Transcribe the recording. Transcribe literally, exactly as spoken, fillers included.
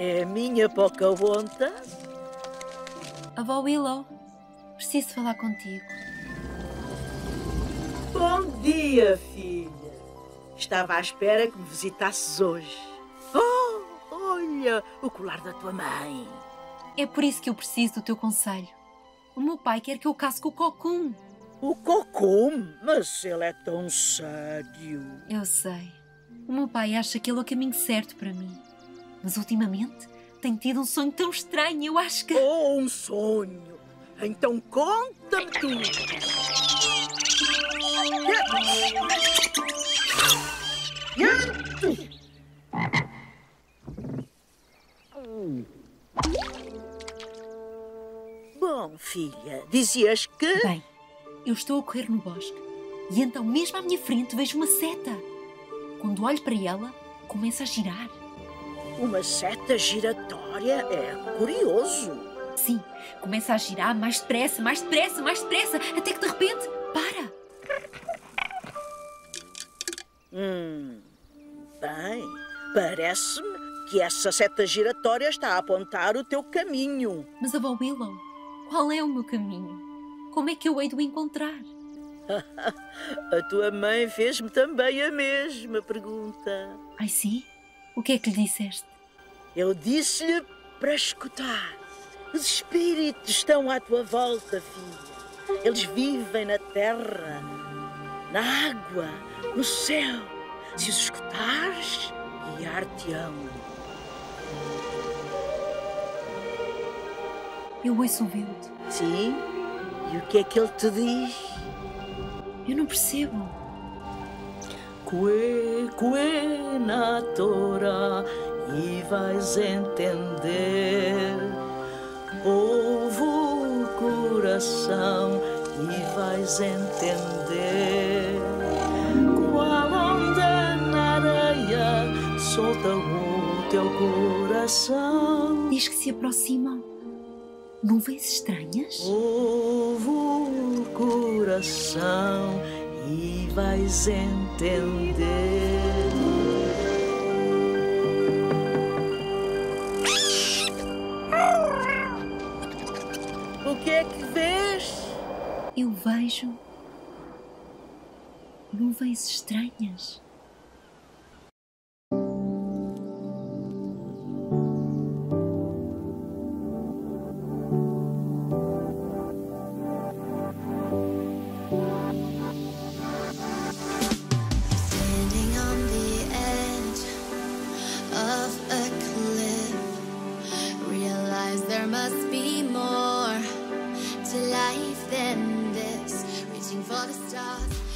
É a minha Pocahontas? Avó Willow, preciso falar contigo. Bom dia, filha. Estava à espera que me visitasses hoje. Oh, olha, o colar da tua mãe. É por isso que eu preciso do teu conselho. O meu pai quer que eu case com o Cocum. O Cocum? Mas ele é tão sádio. Eu sei. O meu pai acha que ele é o caminho certo para mim. Mas ultimamente tenho tido um sonho tão estranho, eu acho que... Oh, um sonho. Então conta-me tudo. Bom, filha, dizias que... Bem, eu estou a correr no bosque e então mesmo à minha frente vejo uma seta. Quando olho para ela, começa a girar. Uma seta giratória? É curioso. Sim, começa a girar mais depressa, mais depressa, mais depressa, até que de repente, para. Hum, bem, parece-me que essa seta giratória está a apontar o teu caminho. Mas, avó Willow, qual é o meu caminho? Como é que eu hei de o encontrar? A tua mãe fez-me também a mesma pergunta. Ai, sim? O que é que lhe disseste? Eu disse-lhe para escutar. Os espíritos estão à tua volta, filha. Eles vivem na terra, na água, no céu. Se os escutares, guiar-te-ão. Eu ouço o vento. Sim? E o que é que ele te diz? Eu não percebo. Que, que na Torá e vais entender. Ouve o coração e vais entender. Qual onda na areia solta o teu coração. Diz que se aproximam nuvens estranhas. Ouve o coração e vais entender. O que é que vês? Eu vejo nuvens estranhas. There must be more to life than this. Reaching for the stars.